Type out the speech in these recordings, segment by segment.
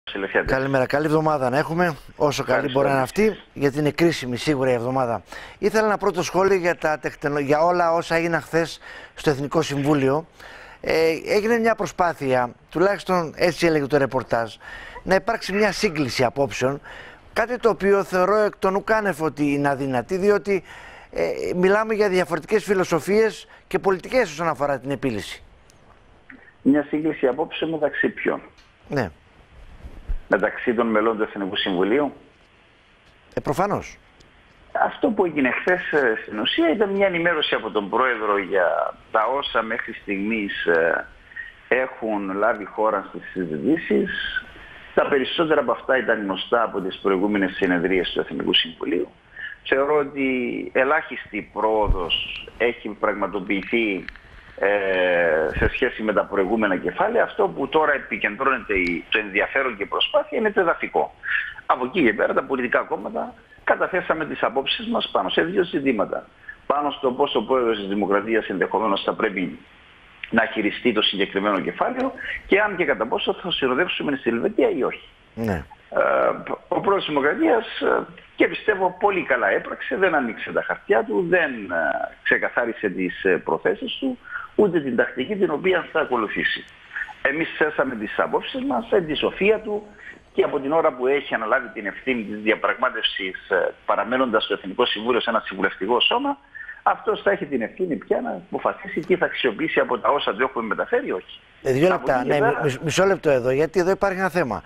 Καλημέρα, καλή εβδομάδα να έχουμε, όσο καλή μπορεί να είναι αυτή, γιατί είναι κρίσιμη σίγουρα η εβδομάδα. Ήθελα ένα πρώτο σχόλιο για όλα όσα έγιναν χθες στο Εθνικό Συμβούλιο. Έγινε μια προσπάθεια, τουλάχιστον έτσι έλεγε το ρεπορτάζ, να υπάρξει μια σύγκληση απόψεων, κάτι το οποίο θεωρώ εκ των ουκάνευ ότι είναι αδυνατή, διότι μιλάμε για διαφορετικές φιλοσοφίες και πολιτικές όσον αφορά την επίλυση. Μια σύγκληση απόψεων μεταξύ ποιων? Ναι. Μεταξύ των μελών του Εθνικού Συμβουλίου. Προφανώς. Αυτό που έγινε χθες στην ουσία ήταν μια ενημέρωση από τον Πρόεδρο για τα όσα μέχρι στιγμής έχουν λάβει χώρα στις συζητήσεις. Τα περισσότερα από αυτά ήταν γνωστά από τις προηγούμενες συνεδρίες του Εθνικού Συμβουλίου. Θεωρώ ότι ελάχιστη πρόοδος έχει πραγματοποιηθεί σε σχέση με τα προηγούμενα κεφάλαια. Αυτό που τώρα επικεντρώνεται το ενδιαφέρον και η προσπάθεια είναι το εδαφικό. Από εκεί και πέρα τα πολιτικά κόμματα καταθέσαμε τις απόψεις μας πάνω σε δύο ζητήματα. Πάνω στο πώς ο Πρόεδρος της Δημοκρατίας ενδεχομένως θα πρέπει να χειριστεί το συγκεκριμένο κεφάλαιο και αν και κατά πόσο θα συνοδεύσουμε στην Ελβετία ή όχι. Ναι. Ο Πρόεδρος της Δημοκρατίας, και πιστεύω πολύ καλά έπραξε, δεν ανοίξε τα χαρτιά του, δεν ξεκαθάρισε τις προθέσεις του, ούτε την τακτική την οποία θα ακολουθήσει. Εμείς θέσαμε τις απόψεις μας, τη σοφία του, και από την ώρα που έχει αναλάβει την ευθύνη της διαπραγμάτευσης παραμένοντας στο Εθνικό Συμβούλιο σε ένα συμβουλευτικό σώμα, αυτός θα έχει την ευθύνη πια να αποφασίσει τι θα αξιοποιήσει από τα όσα του έχουμε μεταφέρει ή όχι. 2 λεπτά, ναι, μισό λεπτό εδώ, γιατί εδώ υπάρχει ένα θέμα.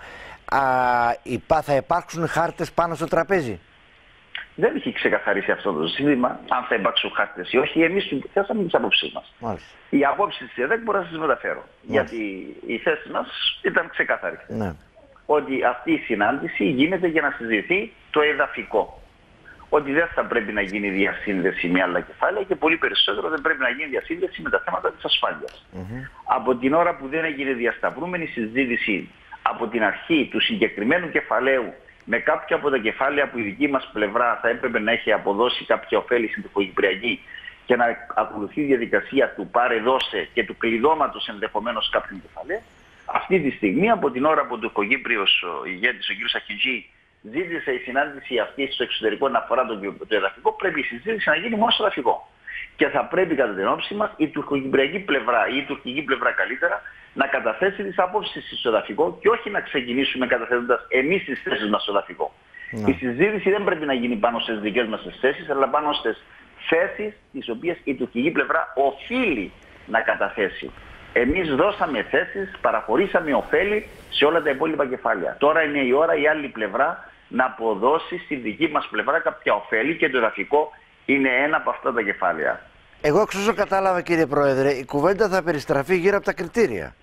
Θα υπάρξουν χάρτες πάνω στο τραπέζι? Δεν έχει ξεκαθαρίσει αυτό το ζήτημα, αν θα υπάρξουν χάρτες ή όχι. Εμείς θέσαμε τις απόψεις μας. Μάλιστα. Οι απόψεις της ΕΔΕΚ μπορώ να σας μεταφέρω. Γιατί η θέση μας ήταν ξεκάθαρη. Ναι. Ότι αυτή η συνάντηση γίνεται για να συζητηθεί το εδαφικό. Ότι δεν θα πρέπει να γίνει διασύνδεση με άλλα κεφάλαια και πολύ περισσότερο δεν πρέπει να γίνει διασύνδεση με τα θέματα της ασφάλειας. Από την ώρα που δεν έγινε διασταυρούμενη συζήτηση από την αρχή του συγκεκριμένου κεφαλαίου με κάποια από τα κεφάλαια που η δική μας πλευρά θα έπρεπε να έχει αποδώσει κάποια ωφέλη στην τυποκυπριακή και να ακολουθεί η διαδικασία του πάρε δώσε και του κλειδώματος ενδεχομένως κάποιων κεφαλαίων, αυτή τη στιγμή από την ώρα που ο Τουρκοκύπριος ηγέτης, ο κ. Σαχιντζή, ζήτησε η συνάντηση αυτή στο εξωτερικό να αφορά το εδαφικό, πρέπει η συζήτηση να γίνει μόνο στο εδαφικό. Και θα πρέπει κατά την όψη μας η τουρκοκυπριακή πλευρά ή η τουρκική πλευρά καλύτερα να καταθέσει τις απόψεις στο εδαφικό και όχι να ξεκινήσουμε καταθέτοντας εμείς τις θέσεις μας στο εδαφικό. Η συζήτηση δεν πρέπει να γίνει πάνω στις δικές μας θέσεις, αλλά πάνω στις θέσεις τις οποίες η τουρκική πλευρά οφείλει να καταθέσει. Εμείς δώσαμε θέσεις, παραχωρήσαμε ωφέλη σε όλα τα υπόλοιπα κεφάλαια. Τώρα είναι η ώρα η άλλη πλευρά να αποδώσει στη δική μας πλευρά κάποια ωφέλη και το εδαφικό είναι ένα από αυτά τα κεφάλαια. Εγώ εξ όσο κατάλαβα, κύριε Πρόεδρε, η κουβέντα θα περιστραφεί γύρω από τα κριτήρια.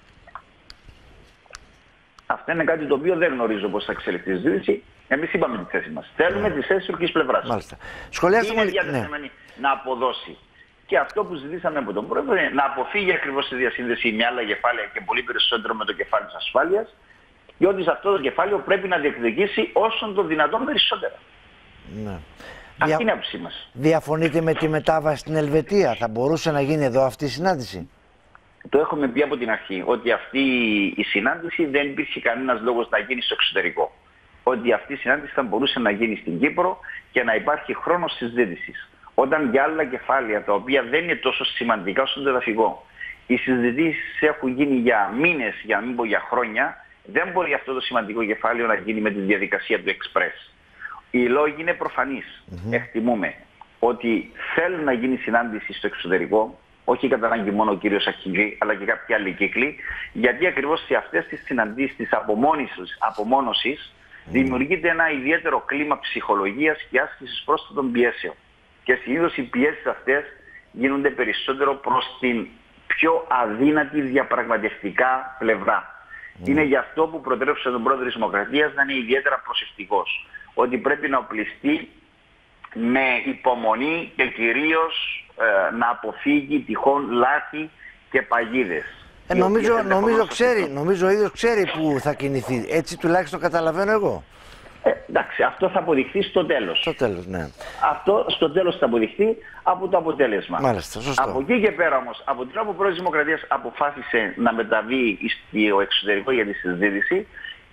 Αυτό είναι κάτι το οποίο δεν γνωρίζω πώς θα εξελιχθεί η συζήτηση. Εμείς είπαμε τη θέση μας. Θέλουμε τη θέση της τουρκικής πλευράς. Μάλιστα. Σχολιάστε είναι διατεθειμένη να αποδώσει. Και αυτό που ζητήσαμε από τον Πρόεδρο είναι να αποφύγει ακριβώς τη διασύνδεση με άλλα κεφάλαια και πολύ περισσότερο με το κεφάλαιο της ασφάλειας, διότι σε αυτό το κεφάλαιο πρέπει να διεκδικήσει όσον το δυνατόν περισσότερα. Ναι. Αυτή είναι η άποψή μας. Διαφωνείτε με τη μετάβαση στην Ελβετία? Θα μπορούσε να γίνει εδώ αυτή η συνάντηση? Το έχουμε πει από την αρχή ότι αυτή η συνάντηση δεν υπήρχε κανένας λόγος να γίνει στο εξωτερικό. Ότι αυτή η συνάντηση θα μπορούσε να γίνει στην Κύπρο και να υπάρχει χρόνος συζήτησης. Όταν για άλλα κεφάλαια τα οποία δεν είναι τόσο σημαντικά όσο το εδαφικό, οι συζητήσεις έχουν γίνει για μήνες, για να μην πω για χρόνια, δεν μπορεί αυτό το σημαντικό κεφάλαιο να γίνει με τη διαδικασία του Express. Οι λόγοι είναι προφανείς. Εκτιμούμε ότι θέλουν να γίνει συνάντηση στο εξωτερικό, όχι κατά ανάγκη μόνο ο κύριος Σαχιντζή, αλλά και κάποιοι άλλοι κύκλοι, γιατί ακριβώς σε αυτές τις συναντήσεις της απομόνωσης δημιουργείται ένα ιδιαίτερο κλίμα ψυχολογίας και άσκησης πρόσθετων πιέσεων. Και συνήθως οι πιέσεις αυτές γίνονται περισσότερο προς την πιο αδύνατη διαπραγματευτικά πλευρά. Είναι γι' αυτό που προτρέψε τον Πρόεδρο της Δημοκρατίας να είναι ιδιαίτερα προσεκτικός. Ότι πρέπει να οπλιστεί με υπομονή και κυρίως να αποφύγει τυχόν λάθη και παγίδες. Νομίζω ο ίδιος ξέρει που θα κινηθεί. Έτσι τουλάχιστον καταλαβαίνω εγώ. Εντάξει, αυτό θα αποδειχθεί στο τέλος. Στο τέλος, ναι. Αυτό στο τέλος θα αποδειχθεί από το αποτέλεσμα. Μάλιστα, σωστό. Από εκεί και πέρα όμως, από την ώρα που ο Πρόεδρος της Δημοκρατίας αποφάσισε να μεταβεί στο εξωτερικό για τη συζήτηση,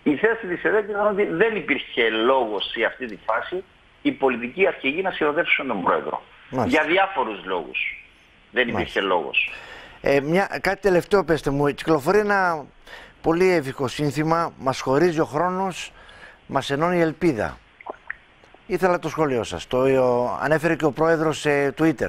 Η θέση της ΕΔΕΚ ήταν ότι δεν υπήρχε λόγος σε αυτή τη φάση οι πολιτικοί αρχηγοί να συνοδεύσουν τον Πρόεδρο. Μάλιστα. Για διάφορους λόγους. Δεν υπήρχε λόγος. Κάτι τελευταίο πέστε μου. Κυκλοφορεί ένα πολύ εύηχο σύνθημα. Μας χωρίζει ο χρόνος, μας ενώνει η ελπίδα. Ήθελα το σχόλιο σας. Το ανέφερε και ο Πρόεδρος σε Twitter.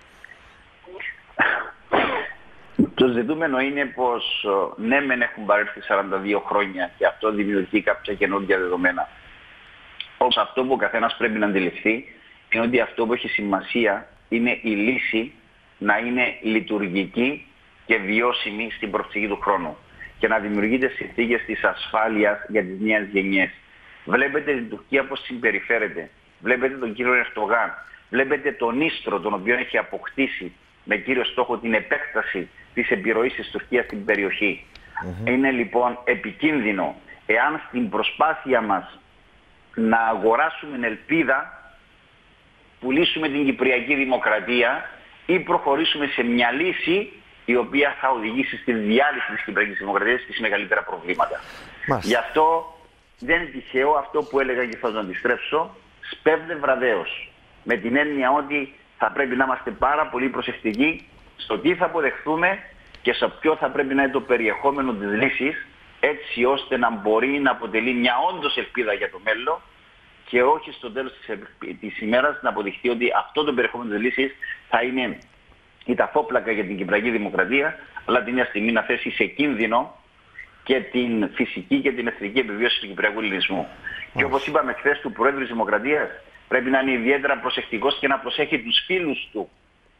Το ζητούμενο είναι πως ναι μεν έχουν παρέλθει 42 χρόνια και αυτό δημιουργεί κάποια καινούργια δεδομένα. Όμως αυτό που ο καθένας πρέπει να αντιληφθεί είναι ότι αυτό που έχει σημασία είναι η λύση να είναι λειτουργική και βιώσιμη στην προοπτική του χρόνου και να δημιουργείται συνθήκες της ασφάλειας για τις νέες γενιές. Βλέπετε την Τουρκία πώς συμπεριφέρεται. Βλέπετε τον κύριο Ερντογάν. Βλέπετε τον ίστρο τον οποίο έχει αποκτήσει με κύριο στόχο την επέκταση της επιρροής της Τουρκίας στην περιοχή. Είναι λοιπόν επικίνδυνο εάν στην προσπάθεια μας να αγοράσουμε ελπίδα πουλήσουμε την Κυπριακή Δημοκρατία ή προχωρήσουμε σε μια λύση η οποία θα οδηγήσει στη διάλυση της Κυπριακής Δημοκρατίας και σε μεγαλύτερα προβλήματα. Γι' αυτό δεν είναι τυχαίο αυτό που έλεγα και θα το αντιστρέψω, σπέβδε βραδέως. Με την έννοια ότι θα πρέπει να είμαστε πάρα πολύ προσεκτικοί στο τι θα αποδεχθούμε και σε ποιο θα πρέπει να είναι το περιεχόμενο της λύσης, έτσι ώστε να μπορεί να αποτελεί μια όντως ελπίδα για το μέλλον και όχι στο τέλος της ημέρας να αποδειχθεί ότι αυτό το περιεχόμενο της λύσης θα είναι η ταφόπλακα για την Κυπριακή Δημοκρατία, αλλά την μια στιγμή να θέσει σε κίνδυνο και την φυσική και την εθνική επιβίωση του Κυπριακού ελληνισμού. Και όπως είπαμε χθες του Προέδρου της Δημοκρατίας, πρέπει να είναι ιδιαίτερα προσεκτικός και να προσέχει τους φίλους του.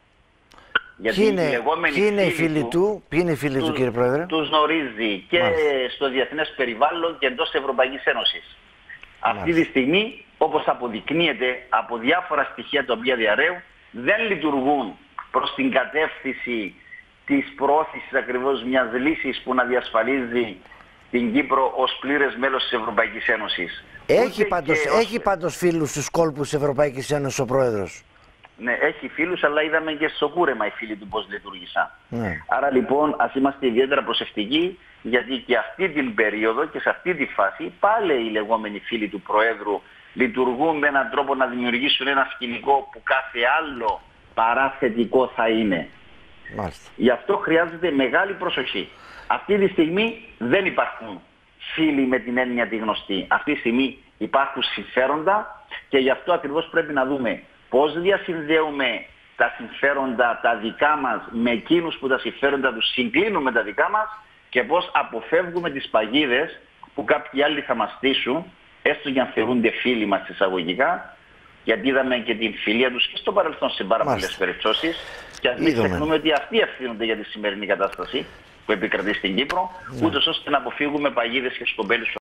Γιατί ποιοι είναι οι φίλοι του, κύριε Πρόεδρε? Τους γνωρίζει και στο διεθνές περιβάλλον και εντός της Ευρωπαϊκής Ένωσης. Αυτή τη στιγμή, όπως αποδεικνύεται από διάφορα στοιχεία τα οποία διαρρέουν, δεν λειτουργούν προς την κατεύθυνση της προώθησης ακριβώς μιας λύσης που να διασφαλίζει την Κύπρο ως πλήρες μέλος της Ευρωπαϊκής Ένωσης. Έχει πάντως φίλους στους κόλπους της Ευρωπαϊκής Ένωσης ο Πρόεδρος. Ναι, έχει φίλους, αλλά είδαμε και στο κούρεμα οι φίλοι του πώς λειτουργήσαν. Άρα λοιπόν ας είμαστε ιδιαίτερα προσεκτικοί, γιατί και αυτή την περίοδο και σε αυτή τη φάση πάλι οι λεγόμενοι φίλοι του Προέδρου λειτουργούν με έναν τρόπο να δημιουργήσουν ένα σκηνικό που κάθε άλλο παρά θετικό θα είναι. Μάλιστα. Γι' αυτό χρειάζεται μεγάλη προσοχή. Αυτή τη στιγμή δεν υπάρχουν φίλοι με την έννοια τη γνωστή. Αυτή τη στιγμή υπάρχουν συμφέροντα και γι' αυτό ακριβώς πρέπει να δούμε πώς διασυνδέουμε τα συμφέροντα τα δικά μας με εκείνους που τα συμφέροντα τους συγκλίνουν με τα δικά μας και πώς αποφεύγουμε τις παγίδες που κάποιοι άλλοι θα μας στήσουν, έστω και αν θεωρούνται φίλοι μας εισαγωγικά, γιατί είδαμε και την φιλία τους και στο παρελθόν σε πάρα πολλές περιπτώσεις και ας μην ξεχνούμε ότι αυτοί ευθύνονται για τη σημερινή κατάσταση που επικρατεί στην Κύπρο, ούτως ώστε να αποφύγουμε παγίδες και σκομπέλους